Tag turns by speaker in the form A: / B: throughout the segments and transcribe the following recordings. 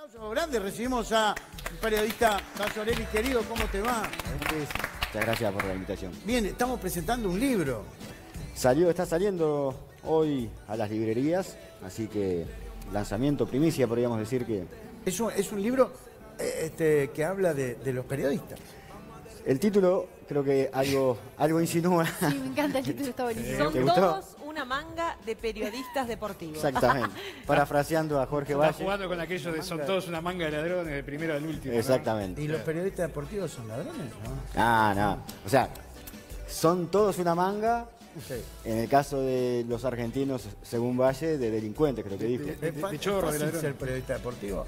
A: aplauso grande, recibimos a un periodista Casorelli, querido, ¿cómo te va?
B: Muchas gracias por la invitación.
A: Bien, estamos presentando un libro.
B: Está saliendo hoy a las librerías, así que lanzamiento, primicia, podríamos decir que...
A: Es un libro que habla de los periodistas.
B: El título creo que algo insinúa.
C: Sí, me encanta el título, está buenísimo.
D: Son
B: ¿Te gustó?
D: todos una manga de periodistas deportivos.
B: Exactamente. Parafraseando a Jorge
E: Está
B: Valle.
E: jugando con aquello de son todos una manga de ladrones, del primero al último. ¿no?
B: Exactamente.
A: ¿Y los periodistas deportivos son ladrones? ¿No?
B: No. O sea, son todos una manga.
A: Sí.
B: En el caso de los argentinos, según Valle, de delincuentes, creo que dijo.
E: De chorro, de
A: ¿Es fácil
E: ladrón.
A: ser periodista deportivo?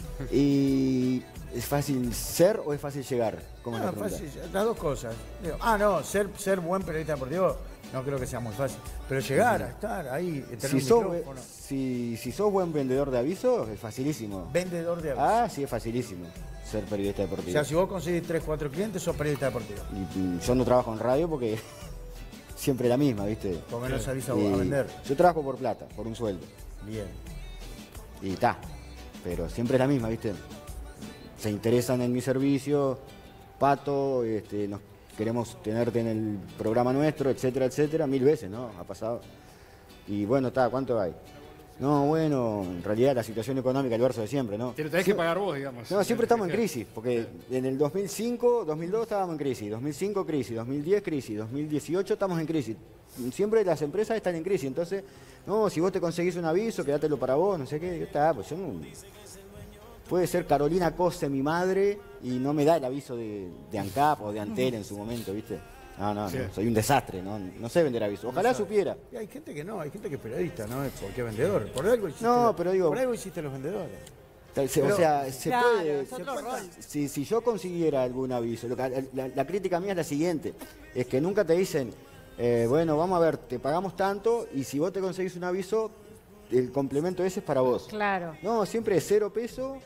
B: ¿Y es fácil ser o es fácil llegar? ¿Cómo es la pregunta?
A: Fácil, las dos cosas. Digo, ser buen periodista deportivo no creo que sea muy fácil. Pero llegar a estar ahí, tener
B: Si
A: un
B: sos,
A: micrófono.
B: si sos buen vendedor de avisos, es facilísimo.
A: Vendedor de avisos.
B: Sí, es facilísimo ser periodista
A: O
B: deportivo.
A: sea, si vos conseguís 3, 4 clientes, sos periodista deportivo.
B: Y yo no trabajo en radio porque siempre la misma, ¿viste?
A: Porque no salís a
B: Y
A: vender.
B: yo trabajo por plata, por un sueldo.
A: Bien.
B: Y está. Pero siempre es la misma, ¿viste? Se interesan en mi servicio, Pato, nos queremos tenerte en el programa nuestro, etcétera, etcétera, 1000 veces, ¿no? Ha pasado. Y bueno, está, ¿cuánto hay? No, bueno, en realidad la situación económica, el verso de siempre, ¿no?
E: Te lo tenés que pagar vos, digamos.
B: No, siempre estamos en crisis, porque en el 2005, 2002 estábamos en crisis, 2005 crisis, 2010 crisis, 2018 estamos en crisis. Siempre las empresas están en crisis, entonces, no, si vos te conseguís un aviso, quédatelo para vos, no sé qué, está, pues yo no... Puede ser Carolina Cose, mi madre, y no me da el aviso de ANCAP o de Antel en su momento, ¿viste? No,
E: Sí.
B: soy un desastre, no sé vender avisos. Ojalá supiera.
A: Y hay gente que no, hay gente que es periodista, ¿no? Porque es vendedor. Por algo hiciste,
B: Pero digo-
A: por algo hiciste los vendedores.
B: O sea, se
D: Claro,
B: puede...
D: es otro rol.
B: Si yo consiguiera algún aviso, la crítica mía es la siguiente, es que nunca te dicen, bueno, vamos a ver, te pagamos tanto y si vos te conseguís un aviso, el complemento ese es para vos.
C: Claro.
B: No, siempre es 0 pesos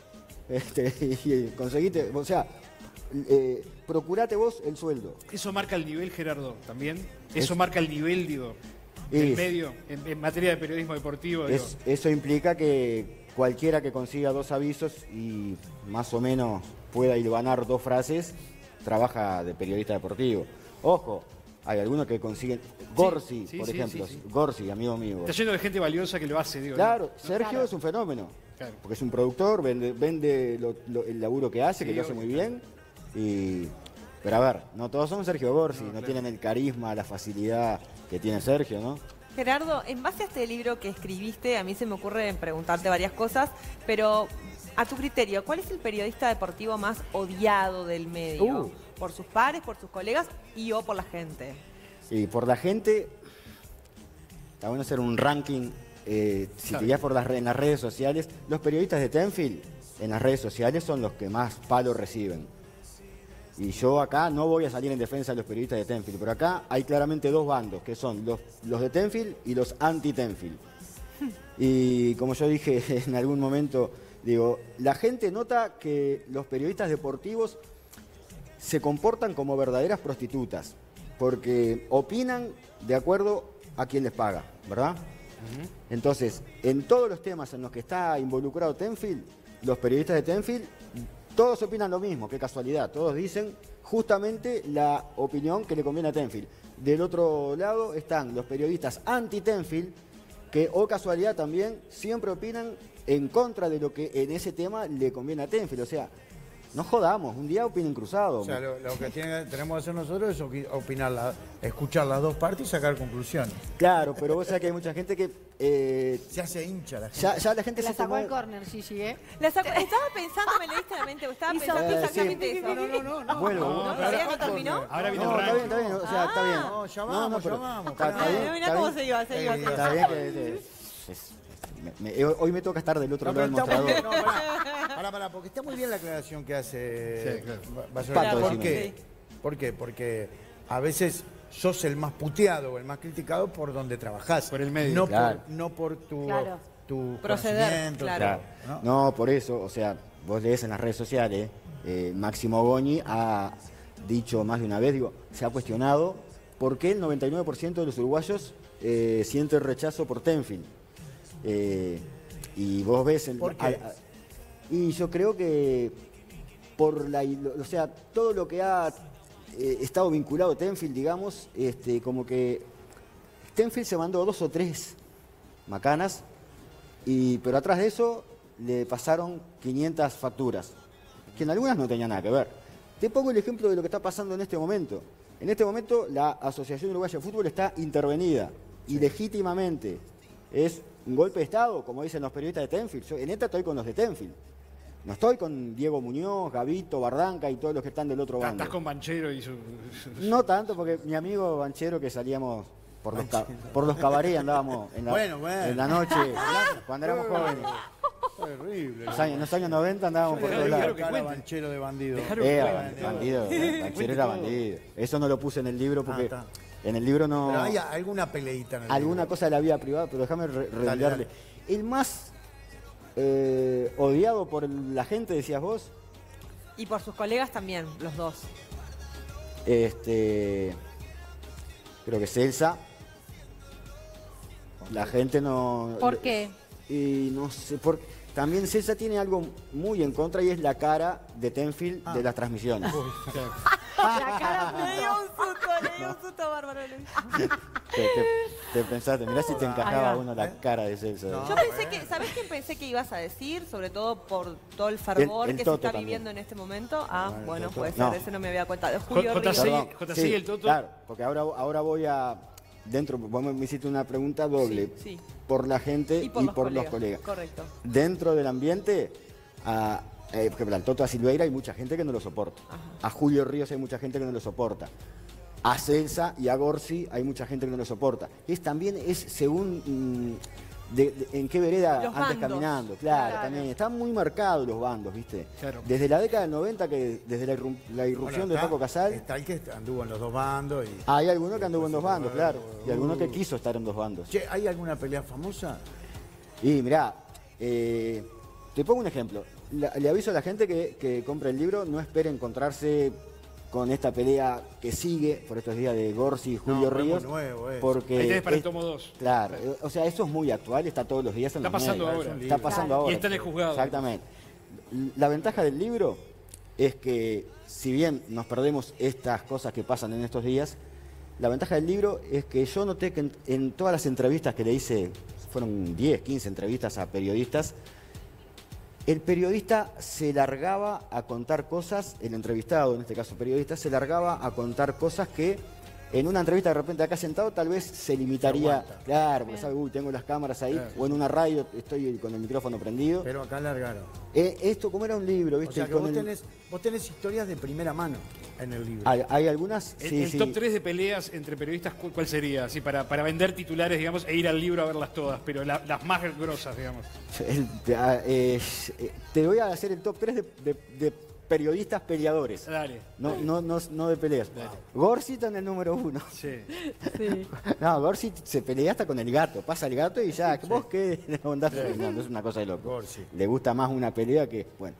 B: y conseguiste, o sea, procurate vos el sueldo.
E: Eso marca el nivel, Gerardo, también. Eso marca el nivel, digo, del
B: Es-
E: medio, en materia de periodismo deportivo. Digo.
B: Eso implica que cualquiera que consiga 2 avisos y más o menos pueda hilvanar 2 frases, trabaja de periodista deportivo. Ojo, hay algunos que consiguen... Gorsi,
E: sí,
B: por
E: sí,
B: ejemplo.
E: sí, sí.
B: Gorsi, amigo mío.
E: Está lleno de gente valiosa que lo hace, digo.
B: Claro, Sergio es un fenómeno.
E: Claro.
B: Porque es un productor, vende el laburo que hace,
E: Sí,
B: que lo hace
E: obvio.
B: muy bien. Pero a ver, no todos son Sergio Gorsi, no tienen el carisma, la facilidad que tiene Sergio, ¿no?
D: Gerardo, en base a este libro que escribiste, a mí se me ocurre preguntarte varias cosas, pero a tu criterio, ¿cuál es el periodista deportivo más odiado del medio? ¿Por sus pares, por sus colegas o por la gente?
B: Y por la gente, está bueno hacer un ranking, si te guías por en las redes sociales, los periodistas de Tenfield en las redes sociales son los que más palo reciben. Y yo acá no voy a salir en defensa de los periodistas de Tenfield, pero acá hay claramente 2 bandos, que son los de Tenfield y los anti-Tenfield. Y como yo dije en algún momento, digo, la gente nota que los periodistas deportivos se comportan como verdaderas prostitutas, porque opinan de acuerdo a quien les paga, ¿verdad? Entonces, en todos los temas en los que está involucrado Tenfield, los periodistas de Tenfield, todos opinan lo mismo, qué casualidad, todos dicen justamente la opinión que le conviene a Tenfield. Del otro lado están los periodistas anti-Tenfield, que, o casualidad también, siempre opinan en contra de lo que en ese tema le conviene a Tenfield. O sea, no jodamos, un día opinen cruzado.
A: O sea, lo que tenemos que hacer nosotros es opinar, escuchar las dos partes y sacar conclusiones.
B: Claro, pero vos sabés que hay mucha gente que...
A: Se hace hincha la gente.
B: ya la gente
C: La
B: se
C: sacó
B: tomó...
C: al córner, Gigi, ¿eh?
D: Estaba pensando, me leíste la mente, estaba
C: Hizo-
D: pensando
B: sí.
D: exactamente eso.
A: No.
B: Vuelvo.
D: ¿Todavía no terminó?
E: Ahora viene
B: No,
E: el
B: está bien,
E: ranking.
B: está bien, o sea, está bien.
A: No, ya vamos,
B: pero
A: ya vamos.
B: Está
D: Ah,
B: bien,
D: mirá
B: está
D: cómo
B: bien.
D: se iba.
B: Está bien que... hoy me toca estar del otro lado del mostrador.
A: Pará, porque está muy bien la aclaración que hace
E: Sí, claro.
A: Basorelli.
B: Pato,
A: ¿Por
B: decime.
A: qué?
D: Sí.
A: ¿Por qué? Porque a veces sos el más puteado o el más criticado por donde trabajás.
E: Por el medio.
A: No,
B: Claro.
A: no por tu,
C: Claro.
A: tu
D: Proceder,
A: conocimiento,
D: claro.
B: No, por eso, o sea, vos lees en las redes sociales, Máximo Goñi ha dicho más de una vez, digo, se ha cuestionado por qué el 99% de los uruguayos siente rechazo por Tenfield. Y vos ves...
A: ¿Por qué?
B: Y yo creo que o sea, todo lo que ha estado vinculado a Tenfield, digamos, como que Tenfield se mandó 2 o 3 macanas, pero atrás de eso le pasaron 500 facturas, que en algunas no tenían nada que ver. Te pongo el ejemplo de lo que está pasando en este momento. En este momento la Asociación Uruguaya de Fútbol está intervenida, ilegítimamente. Es un golpe de Estado, como dicen los periodistas de Tenfield. Yo en esta estoy con los de Tenfield. No estoy con Diego Muñoz, Gavito, Bardanca y todos los que están del otro bando.
E: Estás con Banchero y su...
B: No tanto, porque mi amigo Banchero, que salíamos por los cabarets, andábamos en la noche, cuando éramos jóvenes.
A: Terrible.
B: En los años 90 andábamos por todos lados.
A: Banchero de bandido.
B: Bandido, Banchero era bandido. Eso no lo puse en el libro porque en el libro no...
A: Pero hay alguna peleita en el
B: alguna
A: libro.
B: cosa de la vida privada, pero déjame redondearle. El más odiado por la gente, decías vos.
D: Y por sus colegas también, los dos.
B: Creo que Celsa. La gente no...
C: ¿Por qué?
B: Y no sé, también Celsa tiene algo muy en contra y es la cara de Tenfield de las transmisiones.
C: La cara
D: Le dio un susto bárbaro.
B: Te pensaste, mirá si te encajaba uno la cara de Celsa.
D: Yo pensé que, ¿sabés qué pensé que ibas a decir? Sobre todo por todo el fervor
B: El
D: que se
B: Toto
D: está
B: también.
D: viviendo en este momento. Ah, bueno,
A: Toto.
D: puede ser,
B: No.
D: ese no me había contado. Julio
E: JC.
D: Ríos.
B: Perdón.
E: JC y el Toto.
B: Claro, porque ahora voy a... Vos me hiciste una pregunta doble.
D: Sí.
B: Por la gente
D: Y por,
B: los colegas.
D: Correcto.
B: Dentro del ambiente, por ejemplo, al Toto a Silveira hay mucha gente que no lo soporta. A Julio Ríos hay mucha gente que no lo soporta. A Celsa y a Gorsi hay mucha gente que no lo soporta. También es según en qué vereda
D: Los
B: andes
D: bandos.
B: caminando. Claro,
D: Claro.
B: también. Están muy marcados los bandos, ¿viste?
E: Claro.
B: Desde la década del 90, desde la irrupción de Paco Casal,
A: Está el que anduvo en los dos bandos.
B: hay algunos que anduvo en dos bandos, claro. Y algunos que
A: Uh.
B: quiso estar en dos bandos.
A: Che, ¿hay alguna pelea famosa?
B: Y mirá, te pongo un ejemplo. Le aviso a la gente que compre el libro, no espere encontrarse con esta pelea que sigue por estos días de Gorsi y Julio
A: pero es
B: Ríos.
A: muy nuevo,
B: Porque
E: Ahí tenés para el tomo 2.
B: Claro, o sea, eso es muy actual, está todos los días en
E: Está
B: los
E: pasando
B: medios.
E: ahora.
B: Está pasando ahora.
E: Y está en el juzgado.
B: Exactamente. La ventaja del libro es que, si bien nos perdemos estas cosas que pasan en estos días, la ventaja del libro es que yo noté que en todas las entrevistas que le hice, fueron 10, 15 entrevistas a periodistas, el periodista se largaba a contar cosas, el entrevistado, en este caso periodista, se largaba a contar cosas que en una entrevista de repente acá sentado tal vez se limitaría,
A: aguanta.
B: claro, porque sabe, uy, tengo las cámaras ahí, o en una radio estoy con el micrófono prendido.
A: Pero acá largaron.
B: Esto como era un libro,
A: O
B: ¿viste?
A: sea que
B: Con
A: vos tenés historias de primera mano en el libro.
B: hay algunas,
E: El
B: sí.
E: top 3 de peleas entre periodistas, ¿cuál sería? Así, para vender titulares, digamos, e ir al libro a verlas todas, pero las más grosas, digamos.
B: Te voy a hacer el top 3 de periodistas peleadores.
E: Dale.
B: No de peleas. Gorsi está en el número 1.
E: Sí.
B: No, Gorsi se pelea hasta con el gato. Pasa el gato y ya, ¿vos qué andás? No, es una cosa de loco.
A: Gorsi.
B: Le gusta más una pelea que, bueno.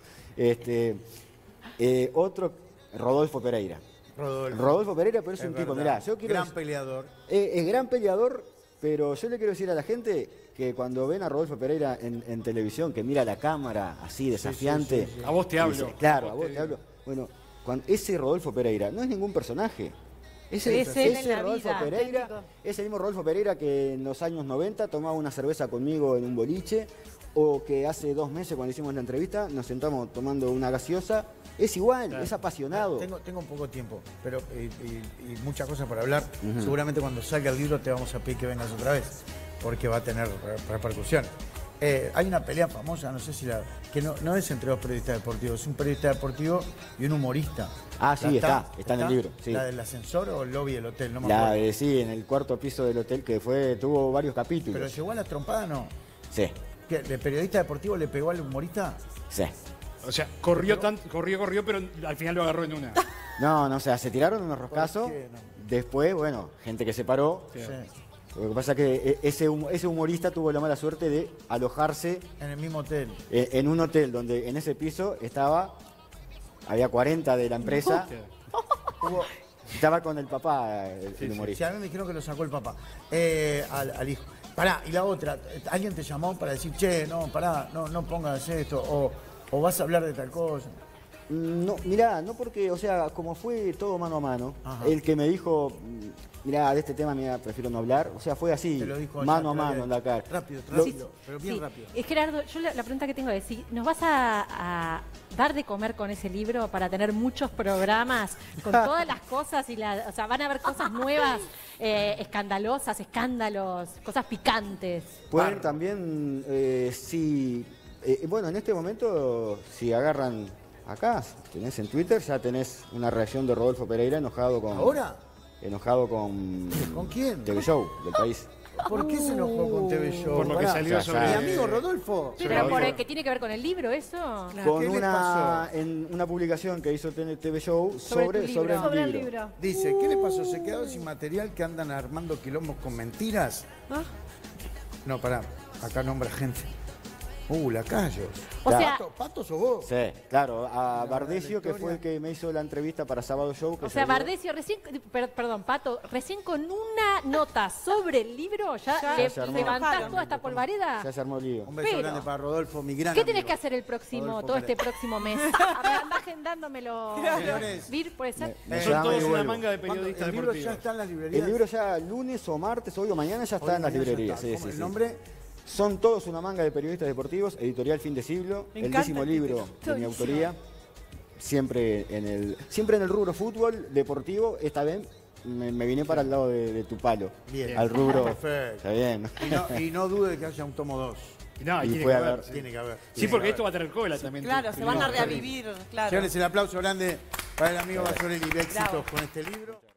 B: Otro, Rodolfo Pereira. Rodolfo Pereira, pero es un tipo, mirá, yo quiero...
A: Gran peleador.
B: Es gran peleador, pero yo le quiero decir a la gente que cuando ven a Rodolfo Pereira en televisión, que mira la cámara así desafiante...
E: A vos te hablo.
B: dice, claro, a vos te hablo. Bueno, ese Rodolfo Pereira no es ningún personaje.
C: Es él en la
B: Rodolfo
C: vida,
B: Pereira,
C: auténtico.
B: es el mismo Rodolfo Pereira que en los años 90 tomaba una cerveza conmigo en un boliche, o que hace 2 meses cuando hicimos la entrevista nos sentamos tomando una gaseosa. Es igual, es apasionado.
A: Tengo poco tiempo, pero y muchas cosas para hablar. Seguramente cuando salga el libro te vamos a pedir que vengas otra vez, porque va a tener repercusiones. Hay una pelea famosa, no sé si que no es entre dos periodistas deportivos, es un periodista deportivo y un humorista.
B: Ah, sí,
A: ¿La
B: está en el libro, sí.
A: ¿La del ascensor o el lobby del hotel? No me acuerdo.
B: Sí, en el 4º piso del hotel que tuvo varios capítulos.
A: Pero llegó a la trompada, ¿no?
B: Sí,
A: ¿Qué, ¿El periodista deportivo le pegó al humorista?
B: sí.
E: O sea, corrió, pero al final lo agarró en una.
B: No, o sea, se tiraron unos roscazos.
A: ¿Por qué no?
B: Después, bueno, gente que se paró.
E: Sí.
A: Sí.
B: Lo que pasa es que ese humorista tuvo la mala suerte de alojarse
A: En el mismo hotel.
B: en un hotel donde en ese piso había 40 de la empresa. Estaba con el papá, el
A: Sí,
B: humorista.
A: a mí me dijeron que lo sacó el papá. Al hijo. Pará, y la otra, ¿alguien te llamó para decir, che, no, pará, no pongas esto? ¿O vas a hablar de tal cosa?
B: No, mirá, no porque, o sea, como fue todo mano a mano,
A: Ajá.
B: el que me dijo, mirá, de este tema, mirá, prefiero no hablar, o sea, fue así,
A: Te lo dijo
B: mano a
A: allá,
B: mano en la cara.
A: Rápido,
B: Lo-
A: rápido, pero bien
C: Sí.
A: rápido.
C: Gerardo, yo la pregunta que tengo es, si nos vas a dar de comer con ese libro para tener muchos programas con todas las cosas o sea, van a haber cosas nuevas, escandalosas, escándalos, cosas picantes.
B: Pueden también, bueno, en este momento, si agarran acá, tenés en Twitter, ya tenés una reacción de Rodolfo Pereira enojado con...
A: ¿Ahora?
B: Enojado con...
A: ¿Con quién?
B: TV Show del país.
A: ¿Por qué se enojó con TV Show?
E: Por lo que
A: Pará.
E: salió
B: Ya,
E: sobre...
B: ya.
A: Mi amigo Rodolfo.
C: Pero por el que tiene que ver con el libro, ¿eso?
B: Con
A: ¿Qué le pasó?
B: en una publicación que hizo TV Show
C: Sobre tu libro.
B: sobre el libro.
A: Dice, ¿qué le pasó? ¿Se quedó sin material que andan armando quilombos con mentiras? No, pará. Acá nombra gente. Lacayos.
C: O sea,
A: ¿Pato sos vos?
B: Sí, claro, a Bardesio, que
A: historia.
B: fue el que me hizo la entrevista para Sábado Show. Que
C: o sea,
B: salió-
C: Bardesio recién, perdón, Pato, recién con una nota sobre el libro ya le
B: se armó.
C: levantás toda esta polvareda.
B: Ya se armó el lío.
A: Un beso
C: Pero-
A: grande para Rodolfo, mi gran
C: ¿Qué tenés
A: amigo.
C: que hacer el próximo,
A: Rodolfo
C: todo este
A: Pereira.
C: próximo mes? A ver, andá agendándomelo.
A: Señores,
C: Vir, puede ser.
B: Me
E: Son
B: llama y
E: todos una
B: vuelvo.
E: manga de
A: ¿cuándo-
E: periodistas
A: el libro ya
E: deportivos.
A: está en las librerías.
B: El libro ya lunes o martes, hoy o mañana ya está
A: Hoy
B: en las
A: mañana ya
B: librerías.
A: está.
B: Sí,
A: ¿Cómo
B: sí,
A: el
B: sí.
A: nombre?
B: Son todos una manga de periodistas deportivos, editorial Fin de Siglo,
D: Me
B: el
D: encanta
B: 10º
D: el
B: libro
D: título.
B: de mi autoría, siempre en el rubro fútbol, deportivo, esta vez me vine para el lado de tu palo,
A: Bien.
B: al rubro.
A: Perfecto.
B: Está bien.
A: Y no dude que haya un tomo 2.
E: No,
B: Y
E: tiene
B: fue
E: que
B: a
E: haber.
B: ver.
E: Sí,
A: Tiene que haber.
E: Sí,
A: Tiene
E: porque
A: que
E: esto va
A: haber.
E: a tener cola también.
D: Claro, se van a revivir, claro.
A: Señores, el aplauso grande para el amigo Basorelli. Éxitos
D: Bravo.
A: con este libro.